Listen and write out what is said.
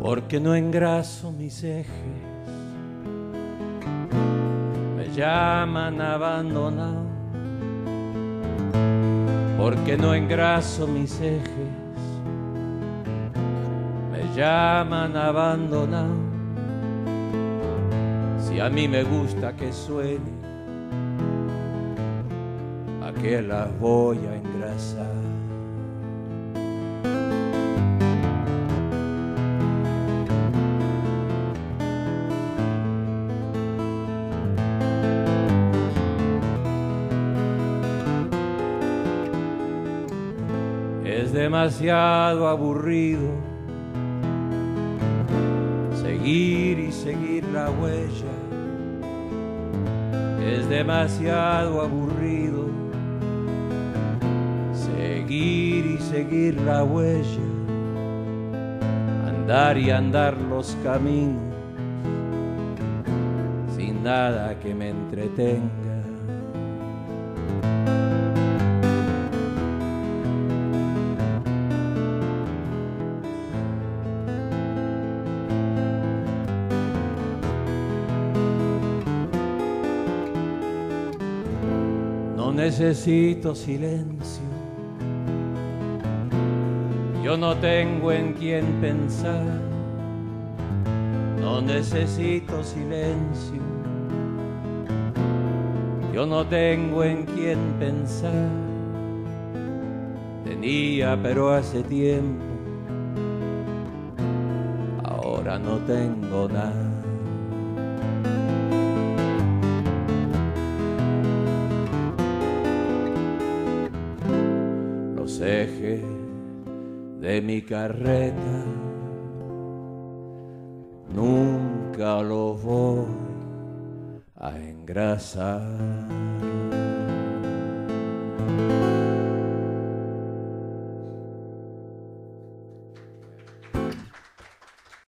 porque no engraso mis ejes, me llaman abandonado, porque no engraso mis ejes, me llaman abandonado. Si a mí me gusta que suene, ¿a qué las voy a engrasar? Es demasiado aburrido seguir y seguir la huella. Es demasiado aburrido seguir y seguir la huella, andar y andar los caminos sin nada que me entretenga. No necesito silencio, yo no tengo en quién pensar. No necesito silencio, yo no tengo en quién pensar. Tenía pero hace tiempo, ahora no tengo nada. Los ejes de mi carreta nunca los voy a engrasar.